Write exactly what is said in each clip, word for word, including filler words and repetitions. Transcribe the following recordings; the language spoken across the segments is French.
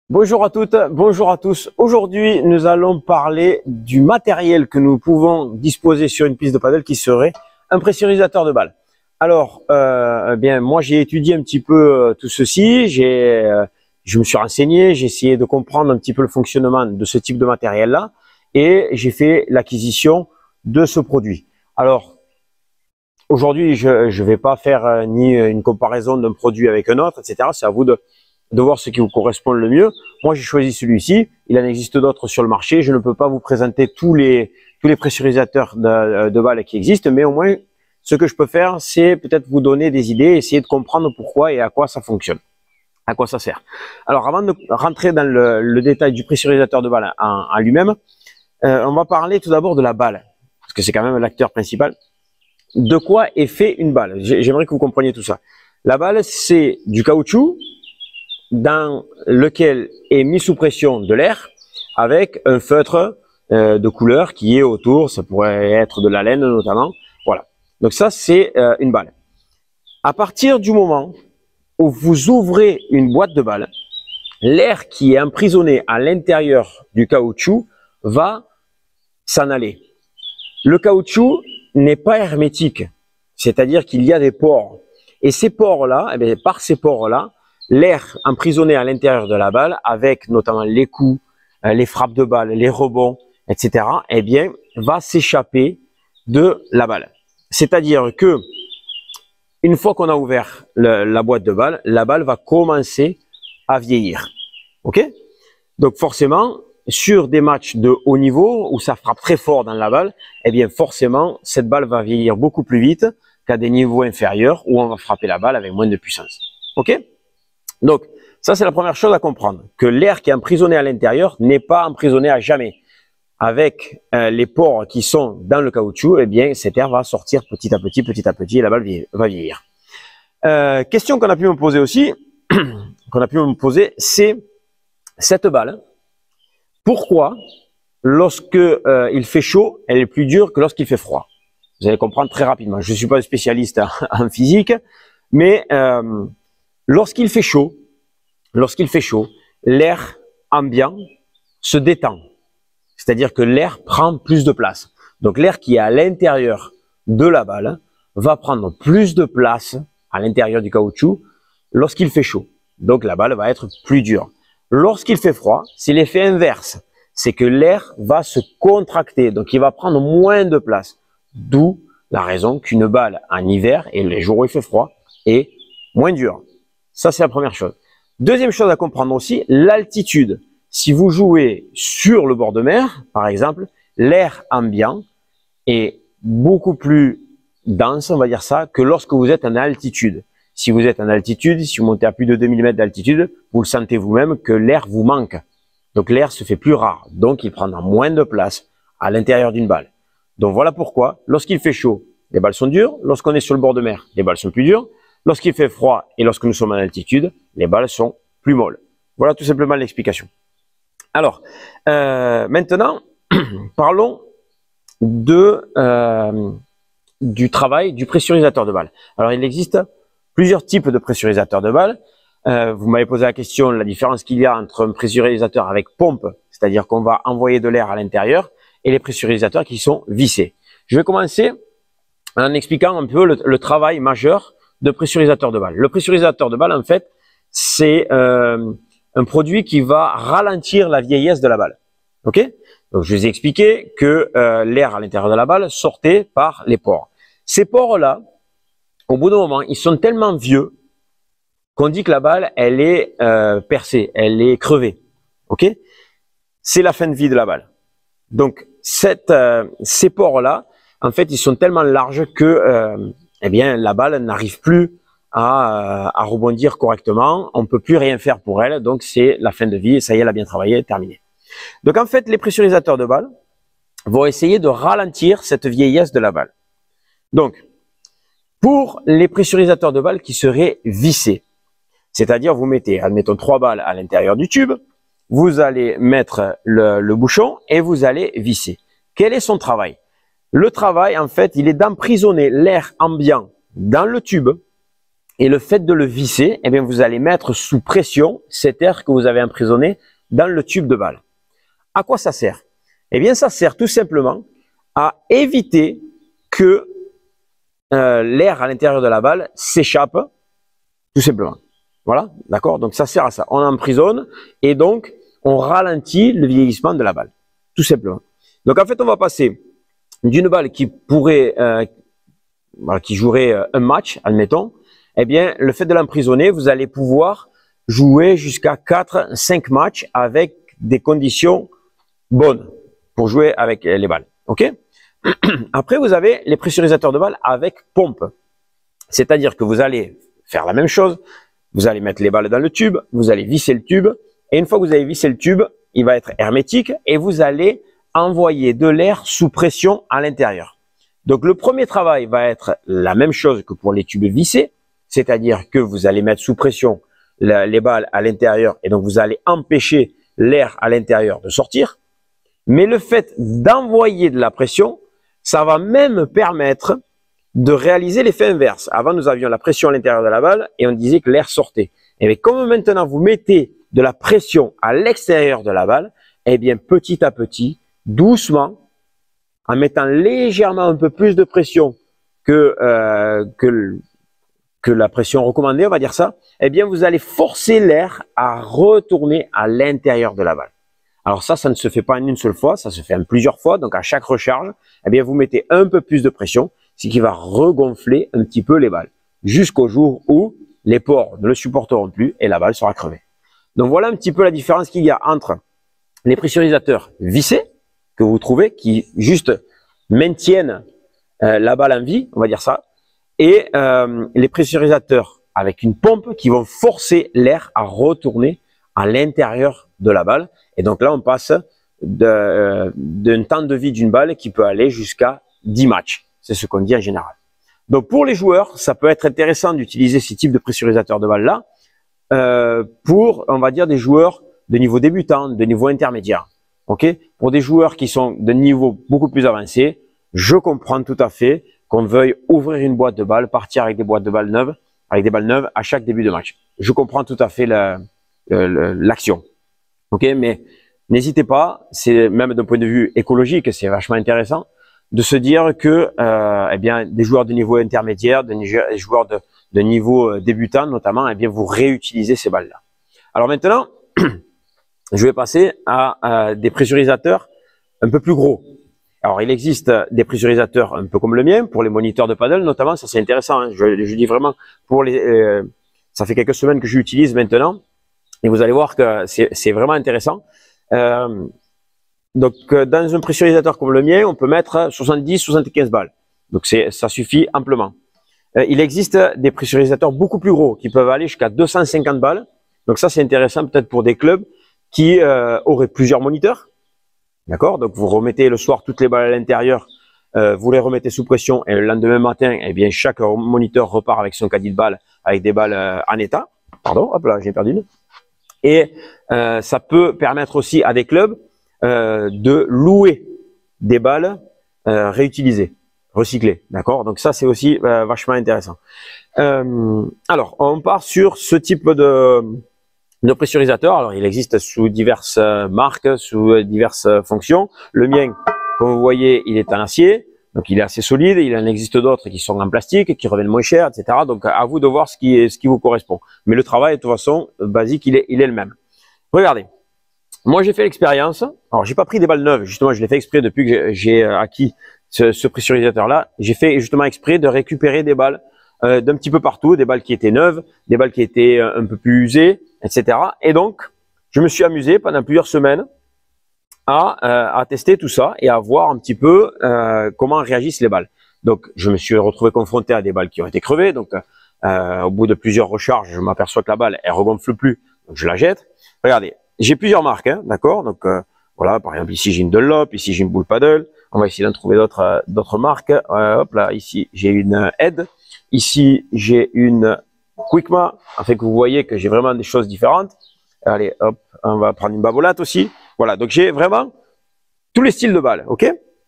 Bonjour à toutes, bonjour à tous. Aujourd'hui, nous allons parler du matériel que nous pouvons disposer sur une piste de paddle qui serait un pressurisateur de balle. Alors, euh, eh bien, moi, j'ai étudié un petit peu euh, tout ceci. J'ai, euh, je me suis renseigné, j'ai essayé de comprendre un petit peu le fonctionnement de ce type de matériel-là, et j'ai fait l'acquisition de ce produit. Alors, aujourd'hui, je ne vais pas faire euh, ni une comparaison d'un produit avec un autre, et cetera. C'est à vous de de voir ce qui vous correspond le mieux. Moi, j'ai choisi celui-ci. Il en existe d'autres sur le marché. Je ne peux pas vous présenter tous les tous les pressurisateurs de, de balles qui existent, mais au moins, ce que je peux faire, c'est peut-être vous donner des idées, essayer de comprendre pourquoi et à quoi ça fonctionne, à quoi ça sert. Alors, avant de rentrer dans le, le détail du pressurisateur de balle en, en lui-même, euh, on va parler tout d'abord de la balle, parce que c'est quand même l'acteur principal. De quoi est fait une balle? J'aimerais que vous compreniez tout ça. La balle, c'est du caoutchouc dans lequel est mis sous pression de l'air avec un feutre euh, de couleur qui est autour, ça pourrait être de la laine notamment. Voilà. Donc ça, c'est euh, une balle. À partir du moment où vous ouvrez une boîte de balle, l'air qui est emprisonné à l'intérieur du caoutchouc va s'en aller. Le caoutchouc n'est pas hermétique, c'est-à-dire qu'il y a des pores. Et ces pores-là, eh bien, par ces pores-là, l'air emprisonné à l'intérieur de la balle, avec notamment les coups, les frappes de balle, les rebonds, et cetera, eh bien, va s'échapper de la balle. C'est-à-dire que, une fois qu'on a ouvert le, la boîte de balle, la balle va commencer à vieillir. Ok? Donc forcément, sur des matchs de haut niveau où ça frappe très fort dans la balle, eh bien forcément, cette balle va vieillir beaucoup plus vite qu'à des niveaux inférieurs où on va frapper la balle avec moins de puissance. Ok? Donc, ça c'est la première chose à comprendre, que l'air qui est emprisonné à l'intérieur n'est pas emprisonné à jamais. Avec euh, les pores qui sont dans le caoutchouc, eh bien cet air va sortir petit à petit, petit à petit, et la balle va vieillir. Euh, question qu'on a pu me poser aussi, qu'on a pu me poser, c'est cette balle. Pourquoi, lorsque euh, il fait chaud, elle est plus dure que lorsqu'il fait froid? Vous allez comprendre très rapidement. Je ne suis pas un spécialiste en, en physique, mais euh, Lorsqu'il fait chaud, lorsqu'il fait chaud, l'air ambiant se détend. C'est-à-dire que l'air prend plus de place. Donc l'air qui est à l'intérieur de la balle va prendre plus de place à l'intérieur du caoutchouc lorsqu'il fait chaud. Donc la balle va être plus dure. Lorsqu'il fait froid, c'est l'effet inverse. C'est que l'air va se contracter, donc il va prendre moins de place. D'où la raison qu'une balle en hiver, et les jours où il fait froid, est moins dure. Ça, c'est la première chose. Deuxième chose à comprendre aussi, l'altitude. Si vous jouez sur le bord de mer, par exemple, l'air ambiant est beaucoup plus dense, on va dire ça, que lorsque vous êtes en altitude. Si vous êtes en altitude, si vous montez à plus de deux mille mètres d'altitude, vous le sentez vous-même que l'air vous manque. Donc l'air se fait plus rare, donc il prendra moins de place à l'intérieur d'une balle. Donc voilà pourquoi, lorsqu'il fait chaud, les balles sont dures. Lorsqu'on est sur le bord de mer, les balles sont plus dures. Lorsqu'il fait froid et lorsque nous sommes en altitude, les balles sont plus molles. Voilà tout simplement l'explication. Alors, euh, maintenant, parlons de, euh, du travail du pressurisateur de balle. Alors, il existe plusieurs types de pressurisateurs de balle. Euh, vous m'avez posé la question, la différence qu'il y a entre un pressurisateur avec pompe, c'est-à-dire qu'on va envoyer de l'air à l'intérieur, et les pressurisateurs qui sont vissés. Je vais commencer en expliquant un peu le, le travail majeur de pressurisateur de balle. Le pressurisateur de balle, en fait, c'est euh, un produit qui va ralentir la vieillesse de la balle. Ok? Donc, je vous ai expliqué que euh, l'air à l'intérieur de la balle sortait par les pores. Ces pores-là, au bout d'un moment, ils sont tellement vieux qu'on dit que la balle, elle est euh, percée, elle est crevée. Ok? C'est la fin de vie de la balle. Donc, cette, euh, ces pores-là, en fait, ils sont tellement larges que euh, eh bien, la balle n'arrive plus à, à rebondir correctement. On ne peut plus rien faire pour elle. Donc, c'est la fin de vie. Et ça y est, elle a bien travaillé, terminé. Donc, en fait, les pressurisateurs de balle vont essayer de ralentir cette vieillesse de la balle. Donc, pour les pressurisateurs de balle qui seraient vissés, c'est-à-dire vous mettez, admettons, trois balles à l'intérieur du tube, vous allez mettre le, le bouchon et vous allez visser. Quel est son travail? Le travail, en fait, il est d'emprisonner l'air ambiant dans le tube Et le fait de le visser, eh bien, vous allez mettre sous pression cet air que vous avez emprisonné dans le tube de balle. À quoi ça sert? Eh bien, ça sert tout simplement à éviter que euh, l'air à l'intérieur de la balle s'échappe, tout simplement. Voilà, d'accord? Donc, ça sert à ça. On emprisonne et donc, on ralentit le vieillissement de la balle, tout simplement. Donc, en fait, on va passer d'une balle qui pourrait, euh, voilà, qui jouerait un match, admettons, eh bien, le fait de l'emprisonner, vous allez pouvoir jouer jusqu'à quatre, cinq matchs avec des conditions bonnes pour jouer avec les balles. OK? Après, vous avez les pressurisateurs de balles avec pompe. C'est-à-dire que vous allez faire la même chose. Vous allez mettre les balles dans le tube, vous allez visser le tube. Et une fois que vous avez vissé le tube, il va être hermétique et vous allez envoyer de l'air sous pression à l'intérieur. Donc, le premier travail va être la même chose que pour les tubes vissés. C'est-à-dire que vous allez mettre sous pression la, les balles à l'intérieur et donc vous allez empêcher l'air à l'intérieur de sortir. Mais le fait d'envoyer de la pression, ça va même permettre de réaliser l'effet inverse. Avant, nous avions la pression à l'intérieur de la balle et on disait que l'air sortait. Et bien, comme maintenant vous mettez de la pression à l'extérieur de la balle, eh bien, petit à petit, doucement, en mettant légèrement un peu plus de pression que, euh, que que la pression recommandée, on va dire ça, eh bien, vous allez forcer l'air à retourner à l'intérieur de la balle. Alors ça, ça ne se fait pas en une seule fois, ça se fait en plusieurs fois. Donc, à chaque recharge, eh bien, vous mettez un peu plus de pression, ce qui va regonfler un petit peu les balles, jusqu'au jour où les pores ne le supporteront plus et la balle sera crevée. Donc, voilà un petit peu la différence qu'il y a entre les pressurisateurs vissés, que vous trouvez, qui juste maintiennent euh, la balle en vie, on va dire ça, et euh, les pressurisateurs avec une pompe qui vont forcer l'air à retourner à l'intérieur de la balle. Et donc là, on passe d'un euh, temps de vie d'une balle qui peut aller jusqu'à dix matchs. C'est ce qu'on dit en général. Donc pour les joueurs, ça peut être intéressant d'utiliser ce type de pressurisateur de balle-là euh, pour, on va dire, des joueurs de niveau débutant, de niveau intermédiaire. Okay? Pour des joueurs qui sont de niveau beaucoup plus avancé, je comprends tout à fait qu'on veuille ouvrir une boîte de balles, partir avec des boîtes de balles neuves, avec des balles neuves à chaque début de match. Je comprends tout à fait l'action. Ok, mais n'hésitez pas, c'est même d'un point de vue écologique, c'est vachement intéressant de se dire que, euh, eh bien, des joueurs de niveau intermédiaire, des joueurs de, de niveau débutant notamment, eh bien, vous réutilisez ces balles-là. Alors maintenant, je vais passer à, à des pressurisateurs un peu plus gros. Alors, il existe des pressurisateurs un peu comme le mien pour les moniteurs de paddle, notamment. Ça, c'est intéressant. Hein. Je, je dis vraiment pour les. Euh, ça fait quelques semaines que j'utilise maintenant, et vous allez voir que c'est vraiment intéressant. Euh, donc, dans un pressurisateur comme le mien, on peut mettre soixante-dix, soixante-quinze balles. Donc, c'est ça suffit amplement. Euh, il existe des pressurisateurs beaucoup plus gros qui peuvent aller jusqu'à deux cent cinquante balles. Donc, ça, c'est intéressant peut-être pour des clubs qui euh, auraient plusieurs moniteurs. D'accord? Donc, vous remettez le soir toutes les balles à l'intérieur, euh, vous les remettez sous pression et le lendemain matin, eh bien, chaque moniteur repart avec son caddie de balles, avec des balles euh, en état. Pardon, hop là, j'ai perdu une. Et euh, ça peut permettre aussi à des clubs euh, de louer des balles euh, réutilisées, recyclées. D'accord? Donc, ça, c'est aussi euh, vachement intéressant. Euh, alors, on part sur ce type de... de pressurisateur. Alors, il existe sous diverses marques, sous diverses fonctions. Le mien, comme vous voyez, il est en acier, donc il est assez solide. Il en existe d'autres qui sont en plastique, qui reviennent moins cher, et cetera. Donc, à vous de voir ce qui, est, ce qui vous correspond. Mais le travail, de toute façon, basique, il est, il est le même. Regardez. Moi, j'ai fait l'expérience. Alors, j'ai pas pris des balles neuves. Justement, je l'ai fait exprès depuis que j'ai acquis ce, ce pressurisateur-là. J'ai fait justement exprès de récupérer des balles euh, d'un petit peu partout, des balles qui étaient neuves, des balles qui étaient un peu plus usées, et cetera. Et donc, je me suis amusé pendant plusieurs semaines à, euh, à tester tout ça et à voir un petit peu euh, comment réagissent les balles. Donc, je me suis retrouvé confronté à des balles qui ont été crevées. Donc, euh, au bout de plusieurs recharges, je m'aperçois que la balle, elle regonfle plus. Donc, je la jette. Regardez, j'ai plusieurs marques, hein, d'accord. Donc, euh, voilà, par exemple, ici, j'ai une Dunlop, ici, j'ai une Bull Paddle. On va essayer d'en trouver d'autres euh, d'autres marques. Euh, hop là, ici, j'ai une Head. Ici, j'ai une Quickma, afin que vous voyez que j'ai vraiment des choses différentes. Allez, hop, on va prendre une babolate aussi. Voilà, donc j'ai vraiment tous les styles de balles, ok?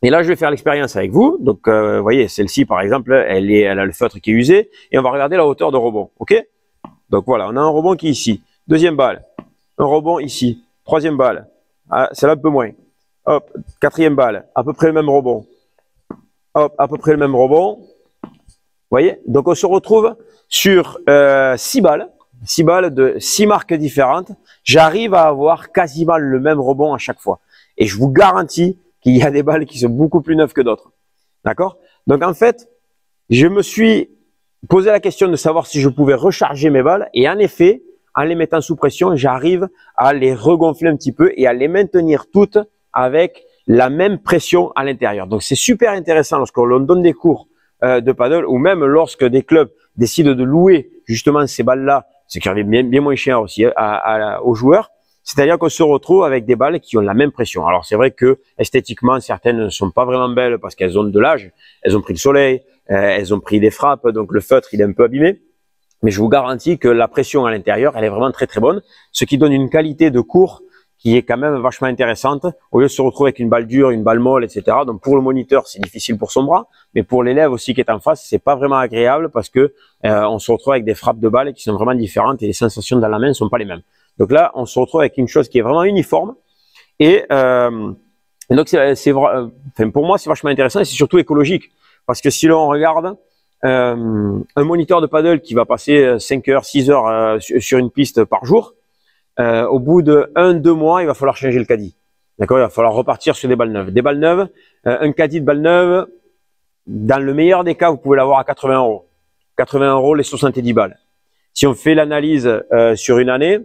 Et là, je vais faire l'expérience avec vous. Donc, euh, vous voyez, celle-ci, par exemple, elle, est, elle a le feutre qui est usé. Et on va regarder la hauteur de rebond. OK? Donc, voilà, on a un rebond qui est ici. Deuxième balle. Un rebond ici. Troisième balle. Ah, celle-là un peu moins. Hop, quatrième balle. À peu près le même rebond. Hop, à peu près le même rebond. Vous voyez? Donc, on se retrouve sur euh, six balles. six balles de six marques différentes. J'arrive à avoir quasiment le même rebond à chaque fois. Et je vous garantis qu'il y a des balles qui sont beaucoup plus neuves que d'autres. D'accord? Donc en fait, je me suis posé la question de savoir si je pouvais recharger mes balles. Et en effet, en les mettant sous pression, j'arrive à les regonfler un petit peu et à les maintenir toutes avec la même pression à l'intérieur. Donc c'est super intéressant lorsque l'on donne des cours euh, de paddle ou même lorsque des clubs décident de louer justement ces balles-là, ce qui revient bien, bien moins cher aussi à, à, aux joueurs. C'est-à-dire qu'on se retrouve avec des balles qui ont la même pression. Alors c'est vrai que esthétiquement, certaines ne sont pas vraiment belles parce qu'elles ont de l'âge, elles ont pris le soleil, euh, elles ont pris des frappes, donc le feutre il est un peu abîmé. Mais je vous garantis que la pression à l'intérieur, elle est vraiment très très bonne, ce qui donne une qualité de cours qui est quand même vachement intéressante, au lieu de se retrouver avec une balle dure, une balle molle, et cetera. Donc pour le moniteur, c'est difficile pour son bras, mais pour l'élève aussi qui est en face, c'est pas vraiment agréable parce que euh, on se retrouve avec des frappes de balles qui sont vraiment différentes et les sensations dans la main ne sont pas les mêmes. Donc là, on se retrouve avec une chose qui est vraiment uniforme et, euh, et donc c'est, c'est, enfin, pour moi c'est vachement intéressant et c'est surtout écologique parce que si l'on regarde euh, un moniteur de paddle qui va passer cinq heures, six heures euh, sur une piste par jour, Euh, au bout de un, deux mois, il va falloir changer le caddie. D'accord? Il va falloir repartir sur des balles neuves. Des balles neuves, euh, un caddie de balles neuves, dans le meilleur des cas, vous pouvez l'avoir à quatre-vingts euros. quatre-vingts euros, les soixante-dix balles. Si on fait l'analyse euh, sur une année,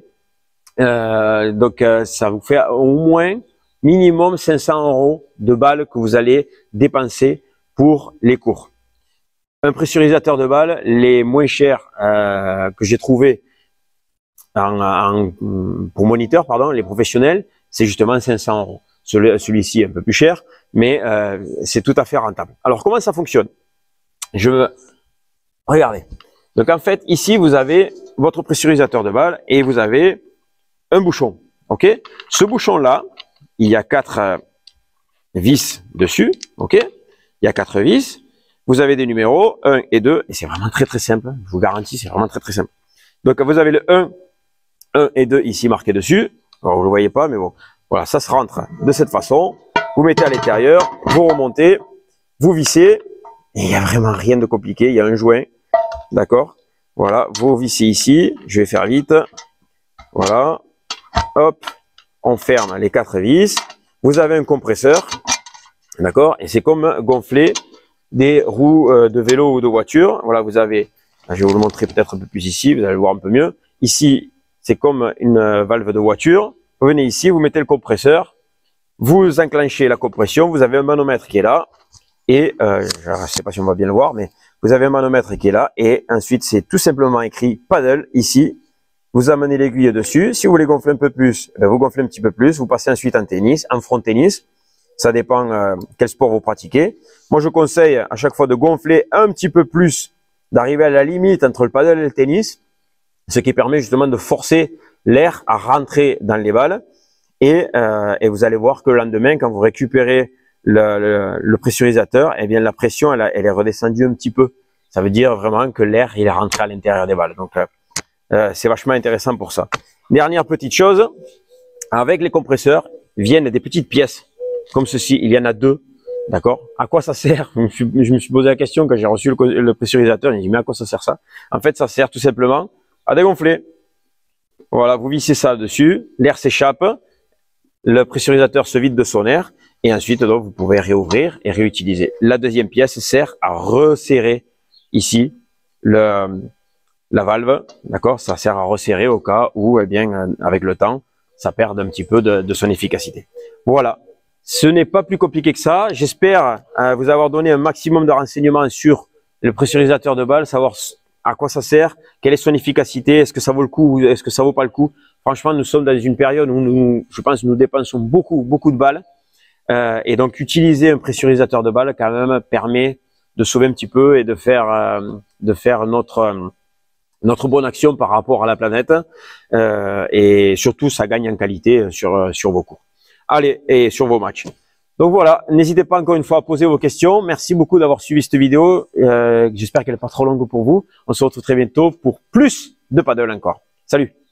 euh, donc euh, ça vous fait au moins minimum cinq cents euros de balles que vous allez dépenser pour les cours. Un pressurisateur de balles, les moins chers euh, que j'ai trouvé En, en, pour moniteur, pardon, les professionnels, c'est justement cinq cents euros. Celui, celui-ci est un peu plus cher, mais euh, c'est tout à fait rentable. Alors, comment ça fonctionne? Je me... Regardez. Donc, en fait, ici, vous avez votre pressurisateur de balle et vous avez un bouchon. OK? Ce bouchon-là, il y a quatre euh, vis dessus. OK? Il y a quatre vis. Vous avez des numéros un et deux, et c'est vraiment très, très simple. Je vous garantis, c'est vraiment très, très simple. Donc, vous avez le un, un et deux ici marqués dessus. Alors, vous ne le voyez pas, mais bon. Voilà, ça se rentre de cette façon. Vous mettez à l'intérieur, vous remontez, vous vissez. Et il n'y a vraiment rien de compliqué. Il y a un joint. D'accord? Voilà, vous vissez ici. Je vais faire vite. Voilà. Hop. On ferme les quatre vis. Vous avez un compresseur. D'accord? Et c'est comme gonfler des roues de vélo ou de voiture. Voilà, vous avez, je vais vous le montrer peut-être un peu plus ici. Vous allez le voir un peu mieux. Ici, c'est comme une valve de voiture. Vous venez ici, vous mettez le compresseur, vous enclenchez la compression, vous avez un manomètre qui est là, et euh, je ne sais pas si on va bien le voir, mais vous avez un manomètre qui est là, et ensuite c'est tout simplement écrit paddle ici. Vous amenez l'aiguille dessus. Si vous voulez gonfler un peu plus, ben vous gonflez un petit peu plus. Vous passez ensuite en tennis, en front tennis. Ça dépend euh, quel sport vous pratiquez. Moi, je conseille à chaque fois de gonfler un petit peu plus, d'arriver à la limite entre le paddle et le tennis, ce qui permet justement de forcer l'air à rentrer dans les balles. Et, euh, et vous allez voir que le lendemain, quand vous récupérez le, le, le pressurisateur, eh bien la pression, elle, a, elle est redescendue un petit peu. Ça veut dire vraiment que l'air, il est rentré à l'intérieur des balles. Donc, euh, euh, c'est vachement intéressant pour ça. Dernière petite chose, avec les compresseurs viennent des petites pièces comme ceci. Il y en a deux. D'accord? À quoi ça sert? je me, suis, je me suis posé la question quand j'ai reçu le, le pressurisateur. J'ai dit, mais à quoi ça sert ça? En fait, ça sert tout simplement à dégonfler. Voilà, vous vissez ça dessus, l'air s'échappe, le pressurisateur se vide de son air, et ensuite, donc, vous pouvez réouvrir et réutiliser. La deuxième pièce sert à resserrer ici le, la valve. D'accord? Ça sert à resserrer au cas où, eh bien, avec le temps, ça perd un petit peu de, de son efficacité. Voilà. Ce n'est pas plus compliqué que ça. J'espère euh, vous avoir donné un maximum de renseignements sur le pressurisateur de balle, savoir à quoi ça sert, quelle est son efficacité, est-ce que ça vaut le coup ou est-ce que ça vaut pas le coup. Franchement, nous sommes dans une période où nous, je pense, nous dépensons beaucoup, beaucoup de balles. Euh, et donc, utiliser un pressurisateur de balle, quand même, permet de sauver un petit peu et de faire, euh, de faire notre, euh, notre bonne action par rapport à la planète. Euh, et surtout, ça gagne en qualité sur, sur vos cours. Allez, et sur vos matchs. Donc voilà, n'hésitez pas encore une fois à poser vos questions. Merci beaucoup d'avoir suivi cette vidéo. Euh, J'espère qu'elle n'est pas trop longue pour vous. On se retrouve très bientôt pour plus de paddle encore. Salut!